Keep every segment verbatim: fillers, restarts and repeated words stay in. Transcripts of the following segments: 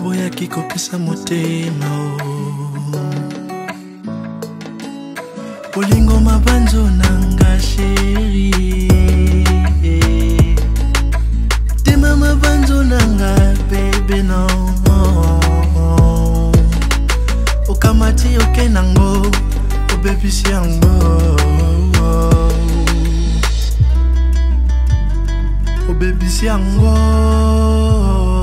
boya kiko pesa motema Polingo mabanzo nanga chéri Tema mabanzo nanga baby no Okamati oke nango O baby siango O baby siango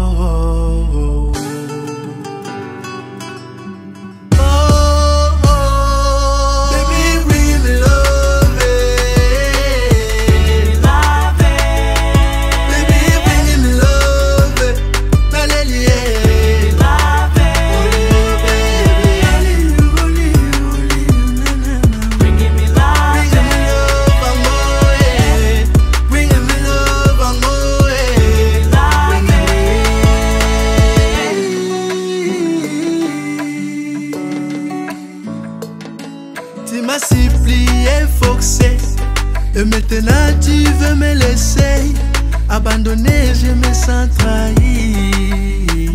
Tu m'as supplié, forcé, et maintenant tu veux me laisser abandonner, je me sens trahi.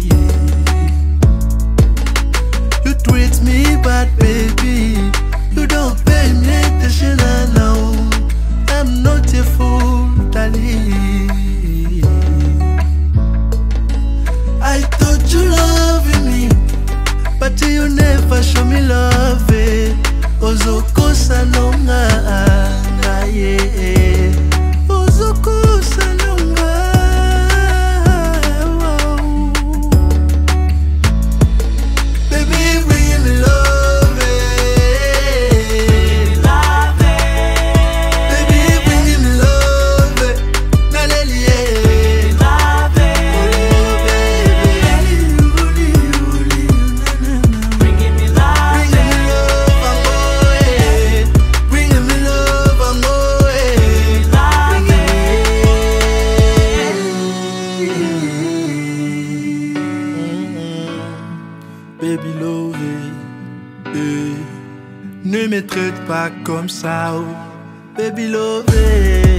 You treat me bad, baby. You don't pay me attention, I know. I'm not a fool, darling. I thought you loved me, but you never show me love. Ozoko salonga ngaye Ozoko salonga Baby bring me love Love Baby bring me love Naleli Love Bring me love Baby love, eh. Ne me traite pas comme ça, oh. Baby love.